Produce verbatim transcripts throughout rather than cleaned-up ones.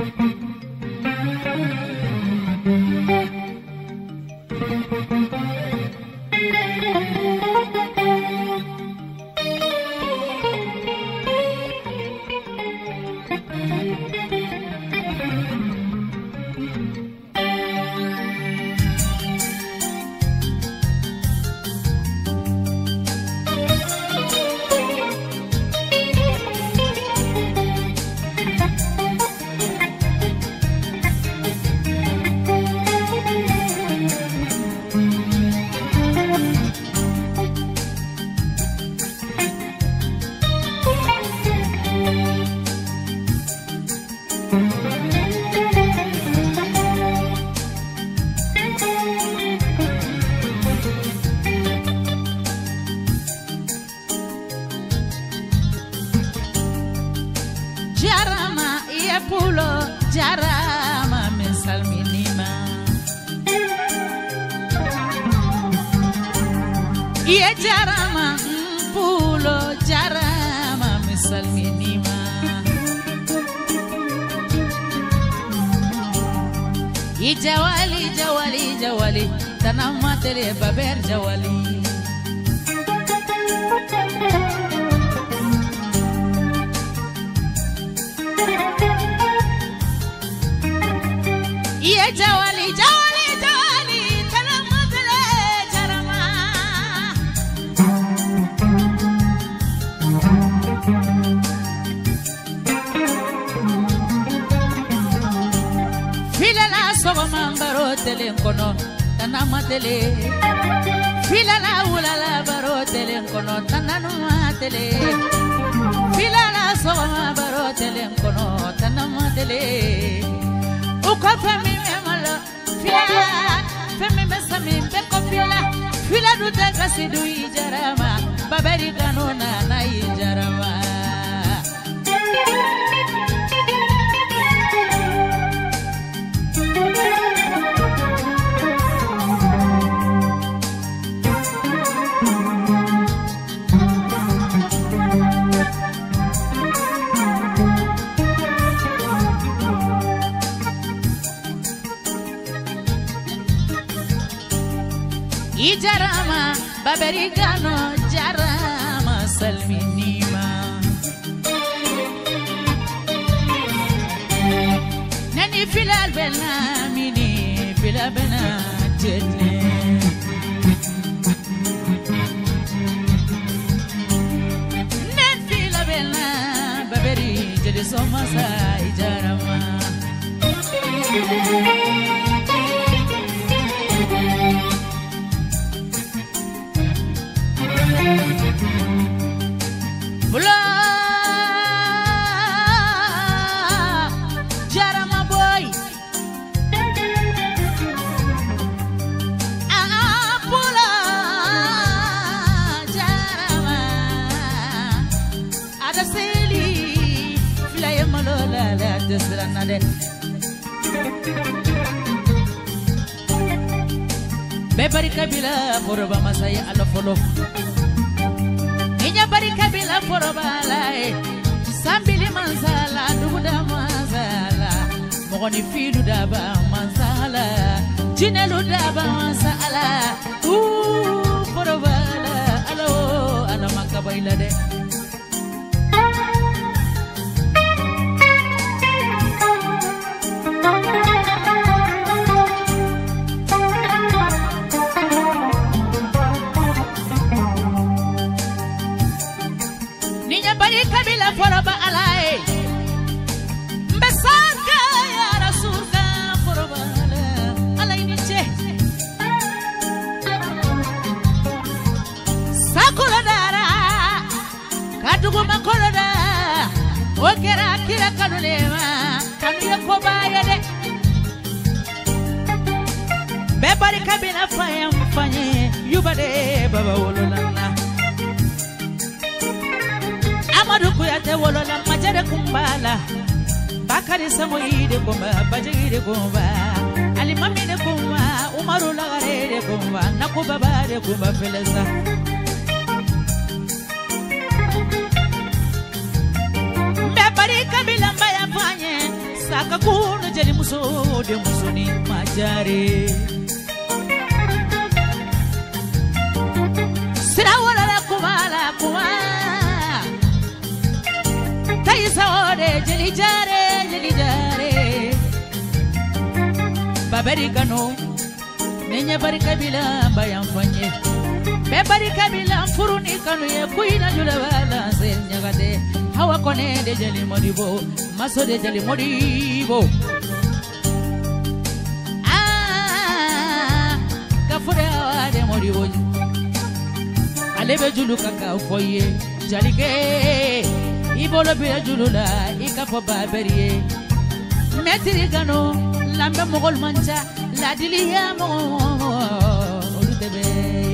Jawali, jawali, jawali, tanama tele baber jawali. Iye jawali, jawali, jawali, tanama tele jarama. Sogo mambaro tele kono tanama tele filala ulala baro tele kono tananuma tele filala sogo mambaro tele kono tanama tele uko fami memalo fila fami mesami beko fila fila du daga sidu ijarama baberi kanona na ijarama. Jarama baberigano jarama salminima nani filal bena mini filal bena jetne nan filal bena baberi jadi somasa jarama. Bula jarama boy ah bula jarama ada seli flay malola la desrana de bebari kabila foroba masaya ala folo bari kabila forobala sambili manzala duda manzala mogoni filu daba manzala jinelu daba manzala u forobala alo ana makabaila de kabila foroba alai mbesaka ya rasulka foroba alai niche sakula dara kadugo makoloda okera kila kanulema kanuye kobaya de bebari kabila faya mfanye yubade baba wololana Maduku ya te wolola majere kumbala bakari samoide kumba bajire kumba alimami de kumba umaru lagare de kumba nakubaba de kumba feleza mbebari kabila mbaya fanye Sakakunu jeli muso de musoni majare Sira wala la kumala kuma Taisa ode jeli jare jeli jare Babari kano Nenya bari kabila bayam fanye Be bari kabila furuni kanu ye kuina jula wala se nyagade Hawa kone de jeli modibo Maso de jeli modibo Ah Kafure hawa de modibo Alebe julu kaka foye Jalike Ibolo bia julu la Ikafo baberiye Metiri gano Lambe mogol mancha La diliya mo Olutebe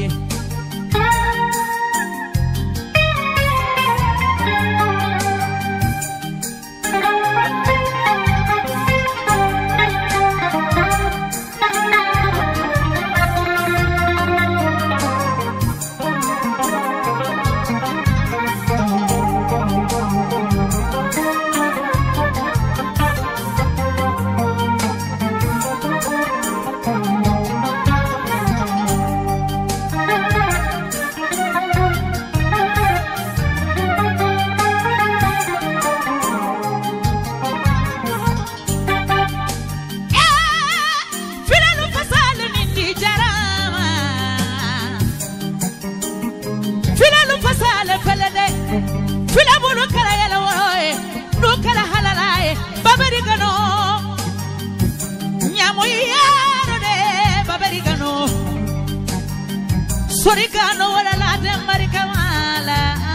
Sorikano wala la de marikamala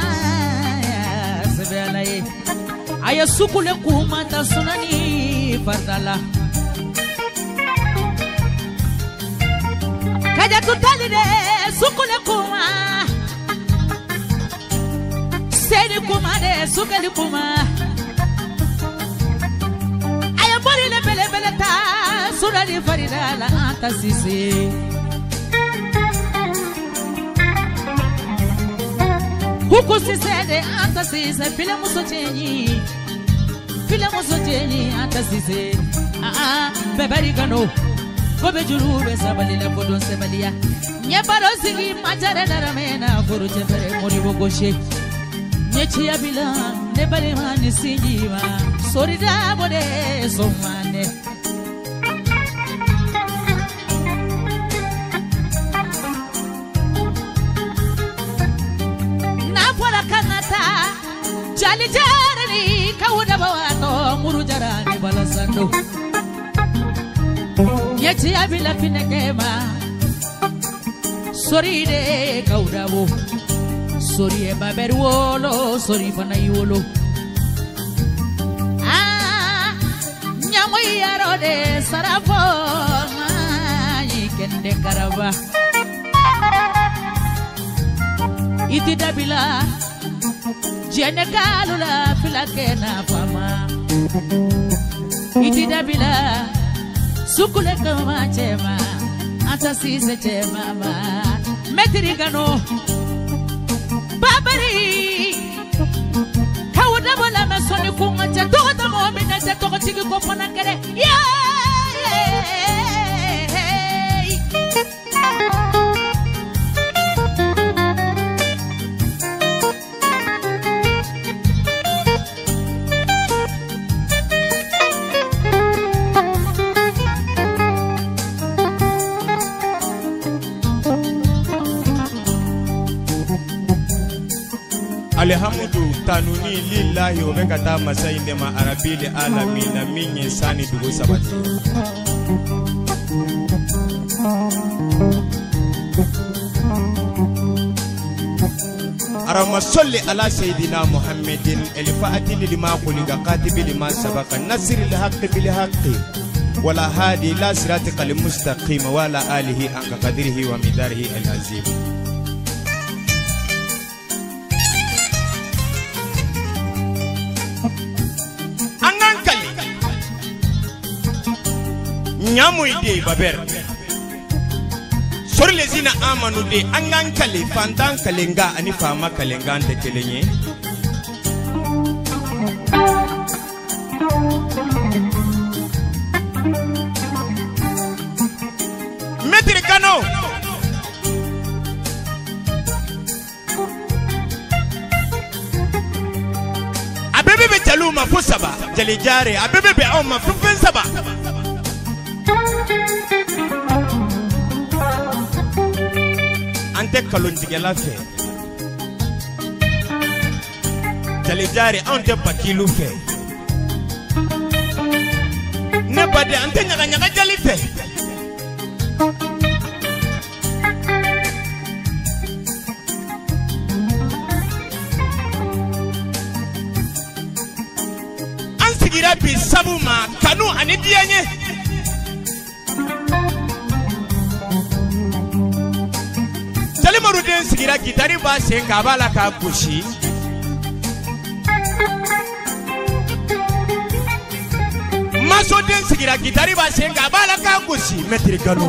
sebelaye aya sukule kuma ta sunani fardala kaja tutali de sukule kuma seni kuma de sukali kuma aya bori le bele bele ta sunani faridala anta sisi Huku sisede anta sise file muso chenyi File muso chenyi anta sise Ah ah beberi gano Kobe juru be sabali la kodon sebalia Nye baro sigi majare daramena Furu jefere mori bogoshe Nye chia bila nebali mani sinjima Sori da bode somane Jali jarani kawuda bawato muru jarani balasando Yechi abila finekema Sori de kawuda bo Sori e baberuolo Sori fanayuolo Ah Nyamu yaro de sarafo Yikende karaba Iti dabila Jene kalula filake na fama Iti dabila Sukule kama chema Ata sise chema ma Metiri gano Babari Kawuda bola mesoni kunga che Togo tamo mina che togo chigi kopana kere Yeah Alhamdu tanuni lillahi wa bekata masainde ma arabili alamina minye sani dugu sabati Arama salli ala sayidina Muhammadin el-fa'ati lima quliga qatibi lima sabaqa nasir al-haqqi bil haqqi wala hadi la siratikal mustaqim wala alihi anka qadrihi wa midarihi al-azim Nyamu ide baber Sori lezina amanu de angan kale fandan kalenga ani fama kalenga ante kelenye ma fo saba jali jare abebe be aw ma fufen saba ante kalon tigela fe jali jare ante bakilu fe ne bade ante nyaga nyaga jali fe ansigira bi sabuma kanu ani dianye jali maruden sigira gitari ba senga bala ka kushi maso den sigira gitari ba senga bala ka kushi metri kanu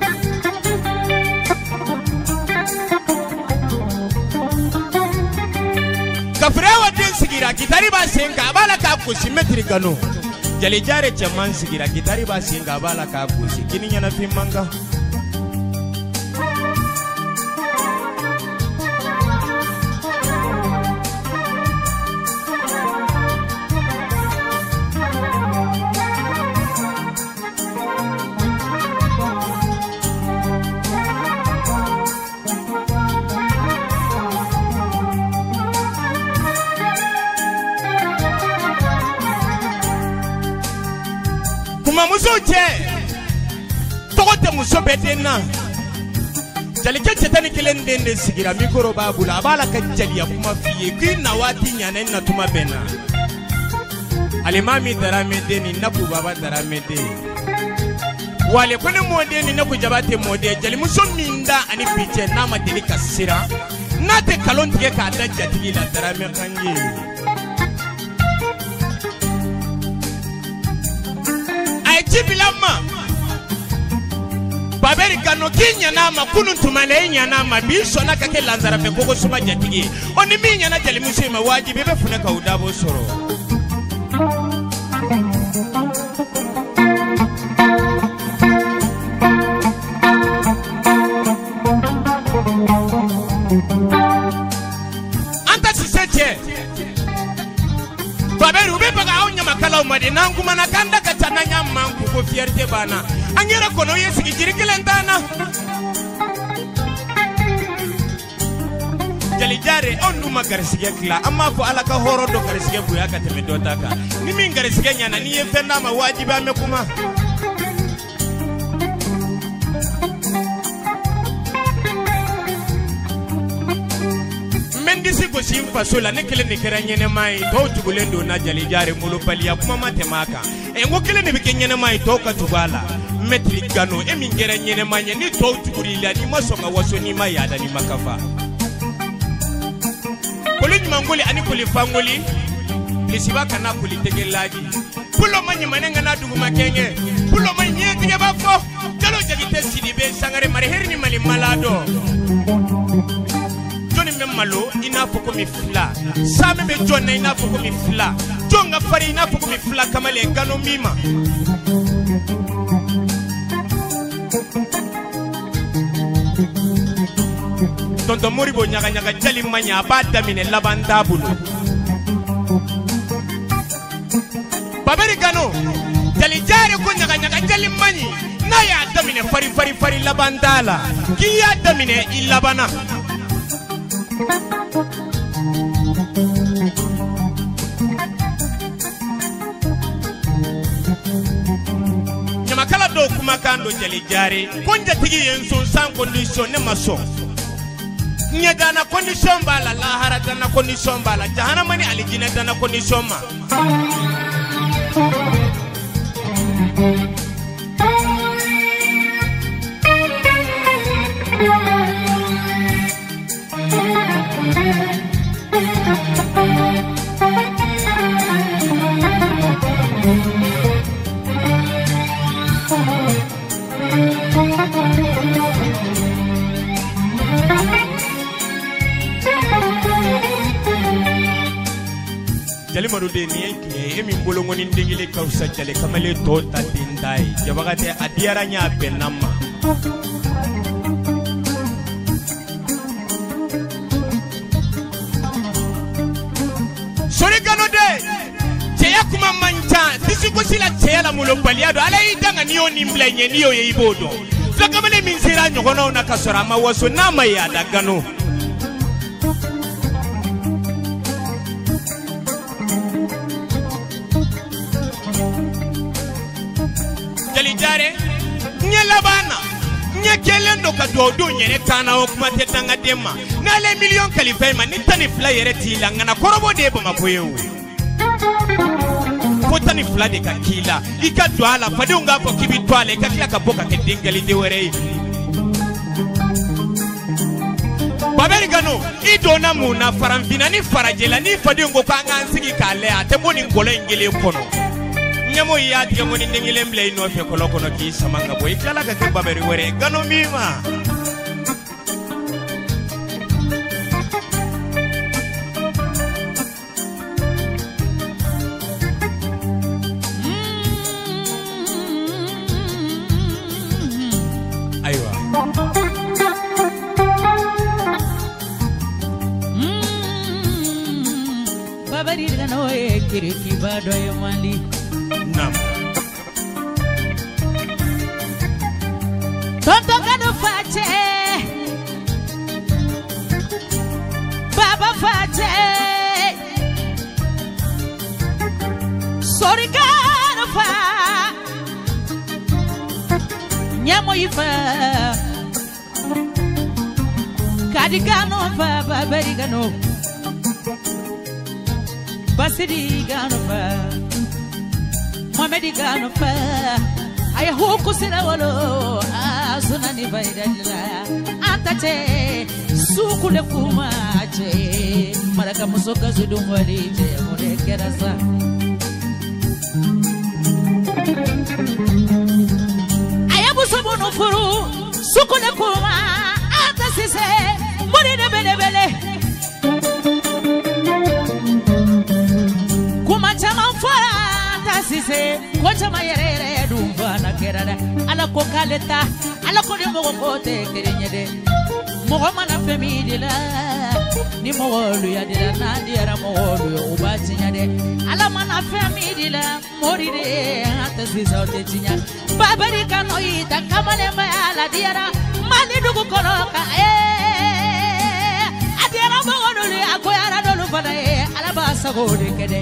kafrewa den sigira gitari ba senga bala ka kushi metri kanu jali jare chaman sigira gitari ba senga bala ka kushi kini nyana fi manga muso che togote muso bedena jali ke chetani kelen dende sigira mikoro babula abala ka jali ya kuma fiye kina wati nyane na tuma bena alimami daramede ni naku baba daramede wale kone mode ni naku jabate mode jali muso minda ani piche na madeli kasira nate kalon tige ka da jatigi la darame kanje Jibilama Baberi kano kinya nama kunu tumale nya nama biso na kake lanzara pe koko suma jatigi oni minya na jali musima wajibi be funeka udabo soro anta siseche Baberi ube paga onya makala umade nangu manakanda kachana nyama ko fierté bana anyera kono yesi kijirikile ndana jali jare ondu magarisige kila amma ko alaka horo do garisige buya ka teme do taka ni min garisige nyana ni yefenda ma wajibi amekuma mendisi ko simfa sola ne kele ne kera nyene mai to tugulendo na jali jare mulu pali ya kuma matemaka engo kele ne bikenyene mai to ka tubala metri gano emingera nyene manye ni to tugurila ni masonga waso ni mayada ni makafa kolini mangoli ani kulifangoli lisibaka na kulitegelaji pulo manye manenga na dugu makenge pulo manye tige bafo jalo jagite sidibe sangare mari herini mali malado joni memalo ina foko mi fla same be jonna ina foko mi fla jonga fari ina foko mi fla kamale gano mima tonto moribo nyaga nyaga jali manya bada mine labanda bulu baberi gano jali jare ko nyaga nyaga jali manyi na ya damine fari fari fari labandala ki ya damine ilabana nyamakala do kuma kando jali jare konja tigi yenso sans condition ne maso nya dana condition bala la hara dana condition bala jahannama ni alijina dana condition ma jali marude ni yake emi mbolongo ni ndingile kausa jale kamale tota dindai jabagate adiara nya benama sori ganode kuma manta disi ko sila tela mulo baliado ala idanga niyo nimblenye niyo ye ibodo zakamane minzira nyokono na kasora mawaso na maya dagano jalijare nyelabana nyekelendo ka dodo nyere kana okuma tetanga dema na le million kalifema nitani fla yere tilanga na korobo debo makoyo potani fla de kakila ikadwala fadunga hapo kibitwale kakila kaboka kedingali dewere baberigano idona muna faramvina ni farajela ni fadungo kanga nsigi kale atemboni ngolo ingile kono nyamo yati ngoni ndingile mble ino fe koloko no ki samanga boy kala ka ke baberi were gano mima aywa baberi gano e kiriki bado e mali nam tonto gano fache baba fache sorry gano fa nyamo ifa kadi gano fa baberi gano basidi gano fa Mamedi gano fa aya huku sina walo asuna ni baidalla atache sukule kumache maraka musoka zudumwali je mure kerasa aya busobono furu sukule kuma atasise muri de bele bele kuma chama fara sise kocha mayerere dumba na kerada ala ko kaleta ala ko de mogo kote kerenyede mogo mana femidila ni mogo ya dila na diara mogo ubati nyade ala mana femidila moride ata sisa ote tinya babari kano ita kamale ala diara mali dugu koroka eh adiara mogo dulu akoyara dulu bana eh ala basa gode kede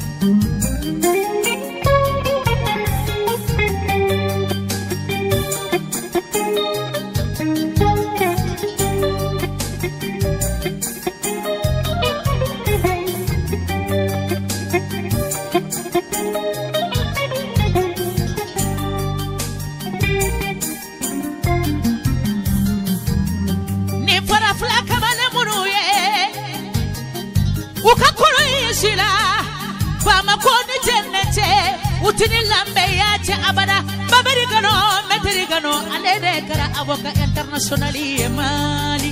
utini lambe yache abada baberigano meterigano alede kara avoka internationali mali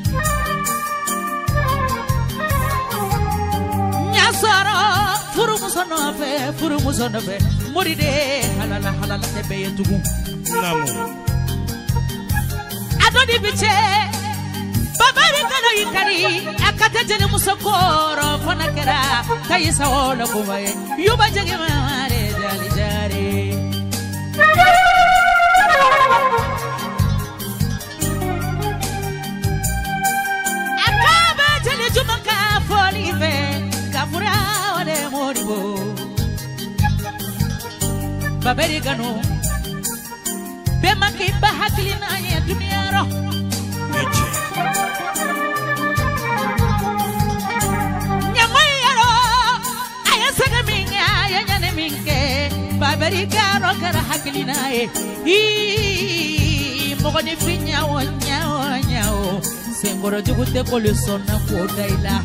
nyasara furu musono fe furu musono fe muride halala halala tebe yetugu namu adodi biche baberigano yikari akata jene musokoro fanakera kayisa wala kubaye yuba jage mare jali jare akaba jale jumaka folive kafura wale moribo baberigano bema kiba hakilina ya dunia ro Baberigano kara hakilina e i mogoni finya wonya wonya o sengoro jugute kolusona ko daila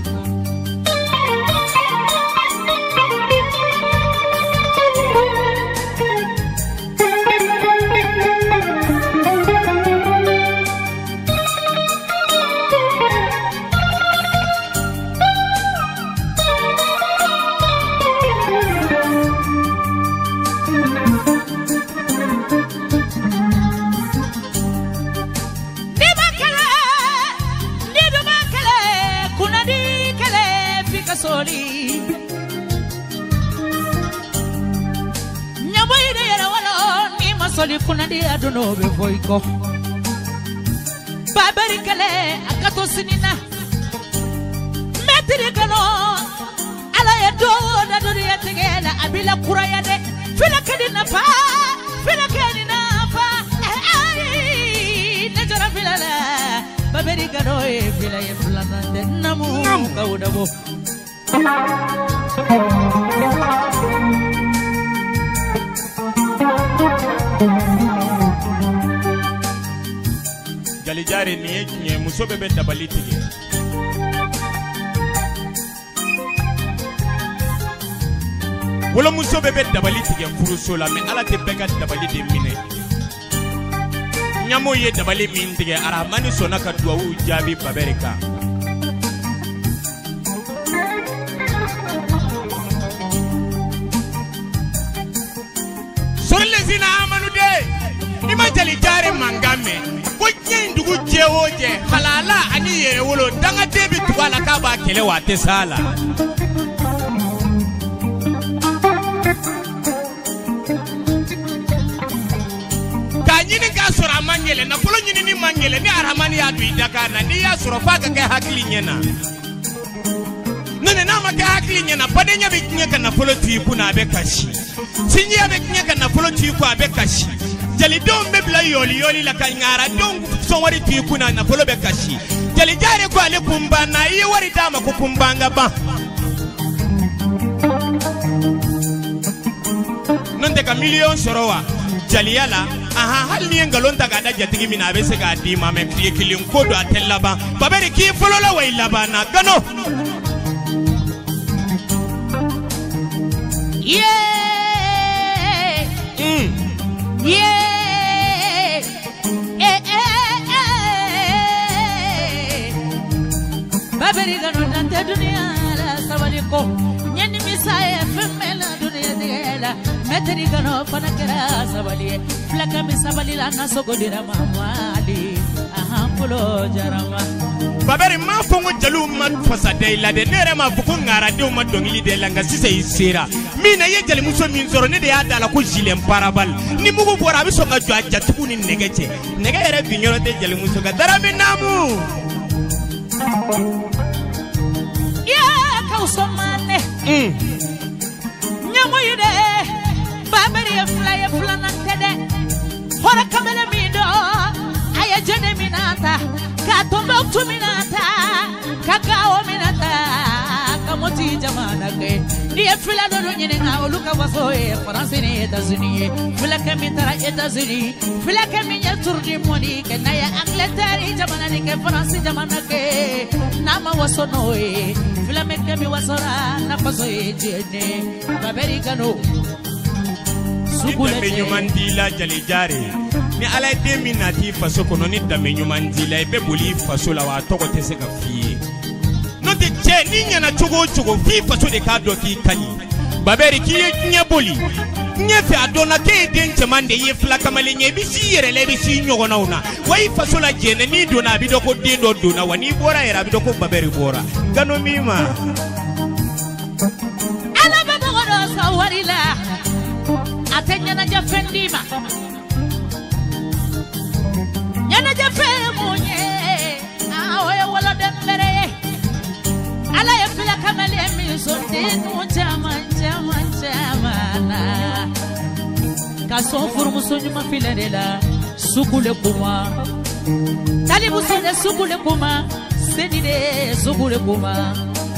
soli kunandi aduno be foiko babari kale akato sinina metri kano ala ya do da do ya tegela abila kuraya de fila kadina pa fila kadina pa ai najara fila la babari kano e fila e fila de namu kaudabo Jalijare niye nye musobe be dabali tige wala musobe be dabali tige furusola me ala te bega dabali de mine nyamo ye dabali min tige aramani sona ka duwa jabi babereka sorle zina amanu de ima jalijare mangame ndugu jewoje halala ani yere wolo danga debi twala ka ba kele wa tesala ka nyini ka sura mangele na polo nyini ni mangele ni aramani ya duidaka na ni ya sura fa ka hakili nyena nene na ma ka hakili nyena padenya be nyeka na polo tuipu na be kashi sinya be nyeka na polo tuipu abe kashi jali don bebla yoli yoli la kangara don son wari ti kuna na polo be kashi jali jare ko ale kumba na yi wari dama ko kumbanga ba non de ka million sorowa jali yala aha hal ni ngalon daga da jatigi mina be se ga di ma me kriye kilin ko do atella ba babere ki folo la way la bana gano yeah mm yeah baberi gano dante dunia la sabaliko nyani misaya femela dunia dela meteri gano panakera sabali flaka misabali la nasogodira mamali ahambulo jarama baberi ma fongo jalu man fosa de la de nere ma fuku ngara de ma dongili de la ngasise isira mina ye jali muso min zoro ne de ya dala ko jilem parabal ni mugo bora bi so nga jwa jatuku ni negeche nege ere binyoro de jali muso ga dara minamu ya kausomane mm nyamo yude baberi fly flana tede hora kamele mido aya jene minata katombo tuminata kakao minata kamoti jamana ke ni fila do nyine nga oluka waso e France ni États-Unis fila kamitara États-Unis fila kaminya turdi moni ke na ya Angleterre jamana ni ke France jamana ke nama waso no e fila mekemi wasora na paso e jene baberi kano sukule nyumandila jalijare ni ala demi nati faso kono ni dame nyumandila be boli faso la wa toko tese ka fie no te che ni nyana chogo chogo fi faso de ka do ki kani baberi ki nya boli nya fi adona ke den chamande ye flaka malenye bi si yere le bi si nyogo nauna wai faso la jene ni dona bi do ko den do dona wani bora era bi do ko baberi bora gano mima ala ba do do sawarila atenya na jafendima yana jafe munye awe wala dembere ala ya fila kamale mi sonde no chama chama chama na kaso furu musonyu mafilela sukule kuma talibu sonde sukule kuma senide sukule kuma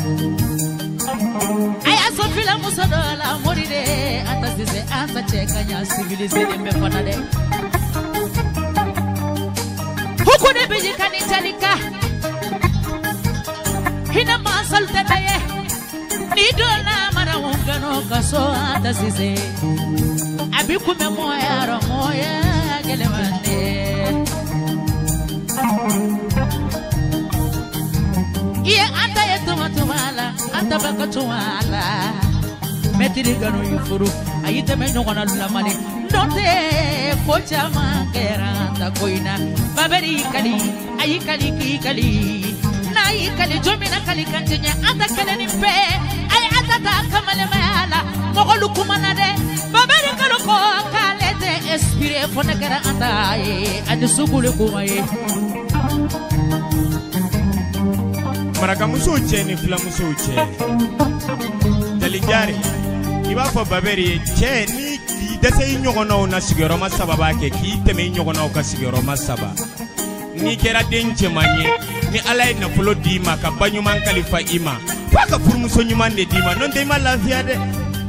aya so fila musodola moride atasize anta cheka nya civilize dembe fanade huku de biji kanitalika hina masal tebaye ni dona mara ungano kaso atasize abiku me moya ro moya gelemande ye anta yetumatumala anta bakatuala metiri gano yufuru ayite me nyongona lulamani ndote kocha mangera ta koina baberi kali ayi kali ki kali nai kali jomina kali kantenya anta kale nimpe ay atata kamale mala mogolu kumana de baberi kalo ko kalete espire taye adu sugule kumaye maraka muso che ni fila muso che dalijari iba fo baberi che ni ki dese nyogono na sigoro masaba ke ki teme nyogono ka sigoro masaba ni kera denche manye ni alay na folo dima ka banyuman kalifa ima paka furmuso nyumande dima non de ma lafiya de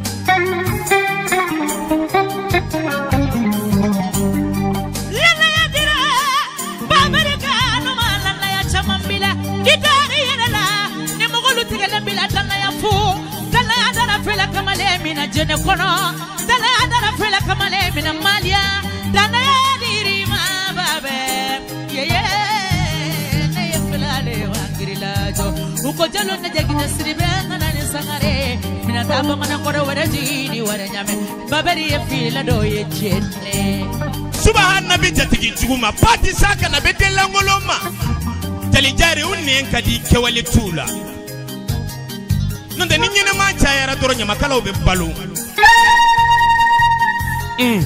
lana ya dira babere ka no malana ya chamambila gitari yela ni mogolu tigele bila dana ya fu dana ya dana fela kamale mina jene kono dana ya dana fela kamale mina malia dana ya diri ma babe ye ye ne yeflale wangirilajo uko jalo na jagina sribe na ne sangare mina taba mana kore wara jini wara nyame baberi yefila do ye jenne subhana bi jatigi juguma pati saka na bedela ngoloma dalijari unne kadi kewale tula nonde ninyene ma chayara doro nyama kala obe balu mm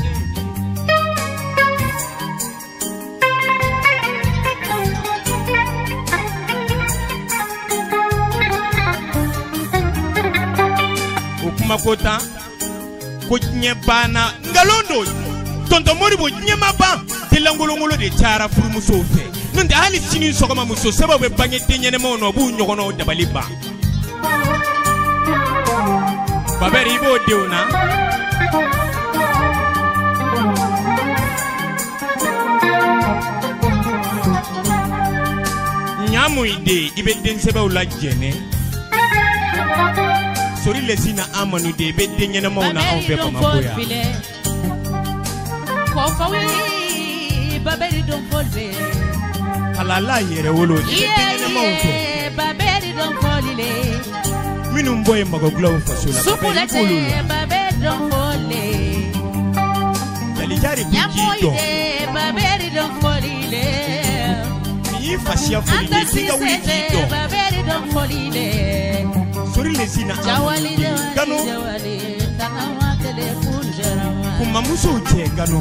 makota ko nyebana ngalondo tonto mori bo nyemaba telangolongolo de chara furu muso fe nonde hali sini sokoma muso sababu bange tenyene mono bu nyogono dabaliba baberi bo deuna nyamu ide ibe denseba ulajene sori lesina amanu de be denyene mauna on be ko makoya ko fawi baberi don folbe halala yere wolo de denyene mauto baberi don folile minum boy mago glow fasula sukulate baberi don folle dalijari kukido baberi don folile ni fasia folile tiga wikido baberi don folile sori lesina jawali gano jawali tanawa telefon jarama kuma muso che gano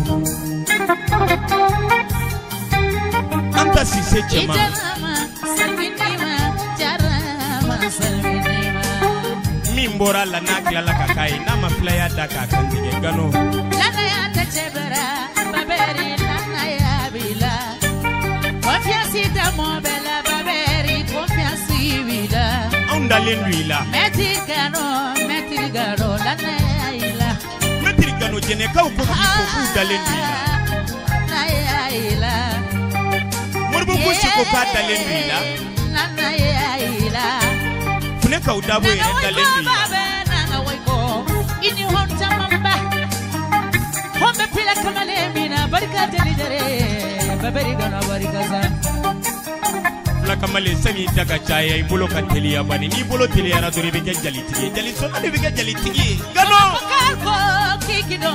anta si se chema jarama salminima jarama salminima mimbora la nakla la kakai na maflaya daka kandige gano lana ya tachebera baberi lana ya bila confiance ta mobela baberi confiance bila ndalendwila metirigano metirigano lana ya ila metirigano jene ka ko ko dalendwila na ya ila morbo ko ko ka dalendwila lana ya ila fune ka udabo e dalendwila na waiko ini honta mamba hombe pila kamale mina barka delijare baberi gana barika za la kamale sani daga chaya ibolo ka telia bani ni bolo telia na dori beke jalitigi jali sona de beke jalitigi gano kalko kikido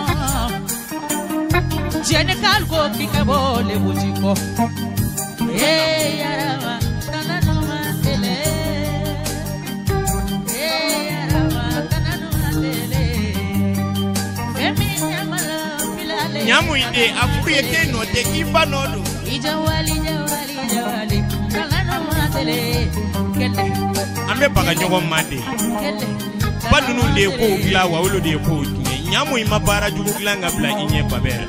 jene kalko kikabo le bujiko eh yarama tanano matele eh yarama tanano matele femi nyamala filale nyamu ide afuri ete no te kifa nodo ijawali jawali jawali ambe baga nyogo mande badunu de ko gla wa wolo de ko nyamu imabara jugu gla ngabla inye babere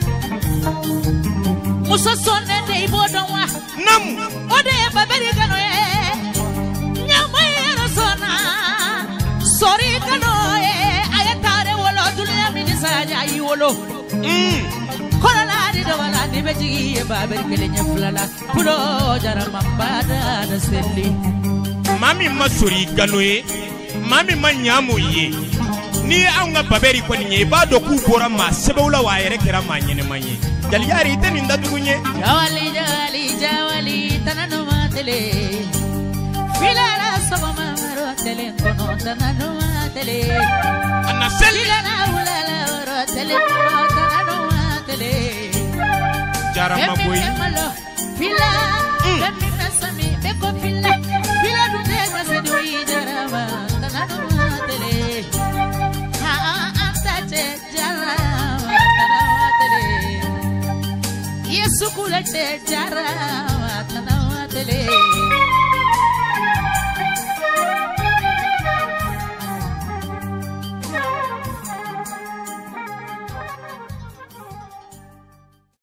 muso sonne de ibodon wa nam ode babere kano e nyamu yero sona sori kano e ayatare wolo dunya minisaja yi wolo mm kola la di do wala di beji e babere kele nyaflala pulo jarama bada da selli mami masuri ganoe mami manyamu ye ni anga baberi ko ni ba do ku bora ma sebawla wa yere kera manyene manye dalijari tani ndadugunye jawali jawali jawali tanano matele filala sabama maro tele kono tanano matele ana selli filala ulala maro tele kono tanano matele jarama boy fila bemi nasami beko fila fila dunde kasedi wi jarama tanano matele ha anta che jarama tanano matele birthday jara tana matele